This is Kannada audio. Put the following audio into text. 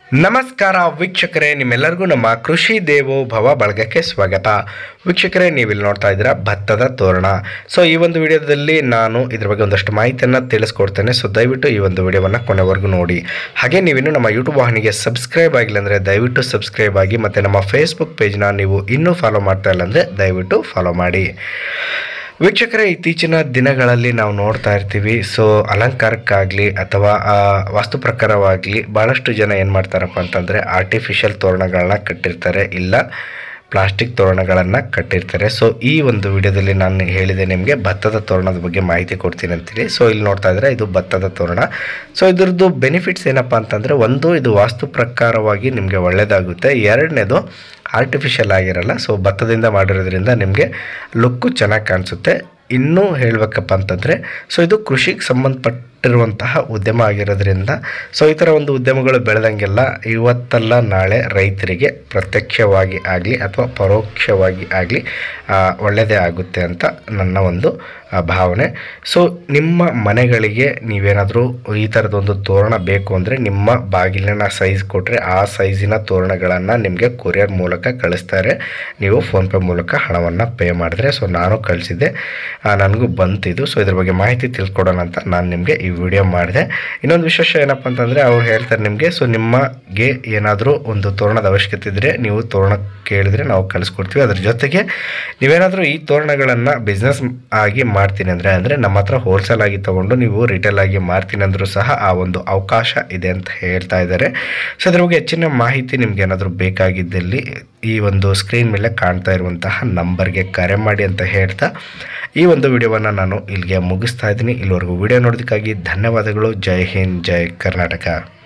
ನಮಸ್ಕಾರ ವೀಕ್ಷಕರೇ, ನಿಮ್ಮೆಲ್ಲರಿಗೂ ನಮ್ಮ ಕೃಷಿ ದೇವೋ ಭವ ಬಳಗಕ್ಕೆ ಸ್ವಾಗತ. ವೀಕ್ಷಕರೇ, ನೀವಿಲ್ಲಿ ನೋಡ್ತಾ ಇದ್ದೀರಾ ಭತ್ತದ ತೋರಣ. ಸೊ ಈ ಒಂದು ವಿಡಿಯೋದಲ್ಲಿ ನಾನು ಇದ್ರ ಬಗ್ಗೆ ಒಂದಷ್ಟು ಮಾಹಿತಿಯನ್ನು ತಿಳಿಸ್ಕೊಡ್ತೇನೆ. ಸೊ ದಯವಿಟ್ಟು ಈ ಒಂದು ವಿಡಿಯೋವನ್ನು ಕೊನೆವರೆಗೂ ನೋಡಿ. ಹಾಗೆ ನೀವಿನ್ನು ನಮ್ಮ ಯೂಟ್ಯೂಬ್ ವಾಹಿನಿಗೆ ಸಬ್ಸ್ಕ್ರೈಬ್ ಆಗಿಲ್ಲ ಅಂದರೆ ದಯವಿಟ್ಟು ಸಬ್ಸ್ಕ್ರೈಬ್ ಆಗಿ, ಮತ್ತು ನಮ್ಮ ಫೇಸ್ಬುಕ್ ಪೇಜ್ನ ನೀವು ಇನ್ನೂ ಫಾಲೋ ಮಾಡ್ತಾ ಇಲ್ಲ ಅಂದರೆ ದಯವಿಟ್ಟು ಫಾಲೋ ಮಾಡಿ. ವೀಕ್ಷಕರೇ, ಇತ್ತೀಚಿನ ದಿನಗಳಲ್ಲಿ ನಾವು ನೋಡ್ತಾ ಇರ್ತೀವಿ. ಸೊ ಅಲಂಕಾರಕ್ಕಾಗಲಿ ಅಥವಾ ವಾಸ್ತು ಪ್ರಕಾರವಾಗಲಿ ಭಾಳಷ್ಟು ಜನ ಏನು ಮಾಡ್ತಾರಪ್ಪ ಅಂತಂದರೆ ಆರ್ಟಿಫಿಷಿಯಲ್ ತೋರಣಗಳನ್ನ ಕಟ್ಟಿರ್ತಾರೆ, ಇಲ್ಲ ಪ್ಲಾಸ್ಟಿಕ್ ತೋರಣಗಳನ್ನು ಕಟ್ಟಿರ್ತಾರೆ. ಸೊ ಈ ಒಂದು ವಿಡಿಯೋದಲ್ಲಿ ನಾನು ಹೇಳಿದೆ ನಿಮಗೆ ಭತ್ತದ ತೋರಣದ ಬಗ್ಗೆ ಮಾಹಿತಿ ಕೊಡ್ತೀನಿ ಅಂತೇಳಿ. ಸೊ ಇಲ್ಲಿ ನೋಡ್ತಾ ಇದ್ದರೆ ಇದು ಭತ್ತದ ತೋರಣ. ಸೊ ಇದ್ರದ್ದು ಬೆನಿಫಿಟ್ಸ್ ಏನಪ್ಪ ಅಂತಂದರೆ, ಒಂದು, ಇದು ವಾಸ್ತು ಪ್ರಕಾರವಾಗಿ ನಿಮಗೆ ಒಳ್ಳೆಯದಾಗುತ್ತೆ. ಎರಡನೇದು, ಆರ್ಟಿಫಿಷಿಯಲ್ ಆಗಿರಲ್ಲ. ಸೊ ಭತ್ತದಿಂದ ಮಾಡಿರೋದ್ರಿಂದ ನಿಮಗೆ ಲುಕ್ಕು ಚೆನ್ನಾಗಿ ಕಾಣಿಸುತ್ತೆ. ಇನ್ನೂ ಹೇಳಬೇಕಪ್ಪ ಅಂತಂದರೆ, ಸೊ ಇದು ಕೃಷಿಗೆ ಸಂಬಂಧಪಟ್ಟಿರುವಂತಹ ಉದ್ಯಮ ಆಗಿರೋದ್ರಿಂದ, ಸೊ ಈ ಥರ ಒಂದು ಉದ್ಯಮಗಳು ಬೆಳೆದಂಗೆಲ್ಲ ಇವತ್ತಲ್ಲ ನಾಳೆ ರೈತರಿಗೆ ಪ್ರತ್ಯಕ್ಷವಾಗಿ ಆಗಲಿ ಅಥವಾ ಪರೋಕ್ಷವಾಗಿ ಆಗಲಿ ಒಳ್ಳೆಯದೇ ಆಗುತ್ತೆ ಅಂತ ನನ್ನ ಒಂದು ಭಾವನೆ. ಸೊ ನಿಮ್ಮ ಮನೆಗಳಿಗೆ ನೀವೇನಾದರೂ ಈ ಥರದೊಂದು ತೋರಣ ಬೇಕು ಅಂದರೆ ನಿಮ್ಮ ಬಾಗಿಲಿನ ಸೈಜ್ ಕೊಟ್ಟರೆ ಆ ಸೈಜಿನ ತೋರಣಗಳನ್ನು ನಿಮಗೆ ಕೊರಿಯರ್ ಮೂಲಕ ಕಳಿಸ್ತಾರೆ. ನೀವು ಫೋನ್ಪೇ ಮೂಲಕ ಹಣವನ್ನು ಪೇ ಮಾಡಿದ್ರೆ. ಸೊ ನಾನು ಕಳಿಸಿದ್ದೆ, ನನಗೂ ಬಂತಿದ್ದು. ಸೊ ಇದ್ರ ಬಗ್ಗೆ ಮಾಹಿತಿ ತಿಳ್ಕೊಡೋಣ ಅಂತ ನಾನು ನಿಮಗೆ ಈ ವಿಡಿಯೋ ಮಾಡಿದೆ. ಇನ್ನೊಂದು ವಿಶೇಷ ಏನಪ್ಪ ಅಂತಂದರೆ, ಅವ್ರು ಹೇಳ್ತಾರೆ ನಿಮಗೆ, ಸೊ ನಿಮಗೆ ಏನಾದರೂ ಒಂದು ತೋರಣದ ಅವಶ್ಯಕತೆ ಇದ್ದರೆ ನೀವು ತೋರಣ ಕೇಳಿದರೆ ನಾವು ಕಳಿಸ್ಕೊಡ್ತೀವಿ. ಅದ್ರ ಜೊತೆಗೆ ನೀವೇನಾದರೂ ಈ ತೋರಣಗಳನ್ನು ಬಿಸ್ನೆಸ್ ಆಗಿ ಮಾಡ್ತೀನಿ ಅಂದರೆ ನಮ್ಮ ಹತ್ರ ಹೋಲ್ಸೇಲ್ ಆಗಿ ತೊಗೊಂಡು ನೀವು ರಿಟೇಲ್ ಆಗಿ ಮಾರ್ತೀನಿ ಅಂದರೂ ಸಹ ಆ ಒಂದು ಅವಕಾಶ ಇದೆ ಅಂತ ಹೇಳ್ತಾ ಇದ್ದಾರೆ. ಸೊ ಅದ್ರ ಬಗ್ಗೆ ಹೆಚ್ಚಿನ ಮಾಹಿತಿ ನಿಮ್ಗೆ ಏನಾದರೂ ಬೇಕಾಗಿದ್ದಲ್ಲಿ ಈ ಒಂದು ಸ್ಕ್ರೀನ್ ಮೇಲೆ ಕಾಣ್ತಾ ಇರುವಂತಹ ನಂಬರ್ಗೆ ಕರೆ ಮಾಡಿ ಅಂತ ಹೇಳ್ತಾ ಈ ಒಂದು ವಿಡಿಯೋವನ್ನು ನಾನು ಇಲ್ಲಿಗೆ ಮುಗಿಸ್ತಾ ಇದ್ದೀನಿ. ಇಲ್ಲಿವರೆಗೂ ವಿಡಿಯೋ ನೋಡೋದಕ್ಕಾಗಿ ಧನ್ಯವಾದಗಳು. ಜೈ ಹಿಂದ್, ಜೈ ಕರ್ನಾಟಕ.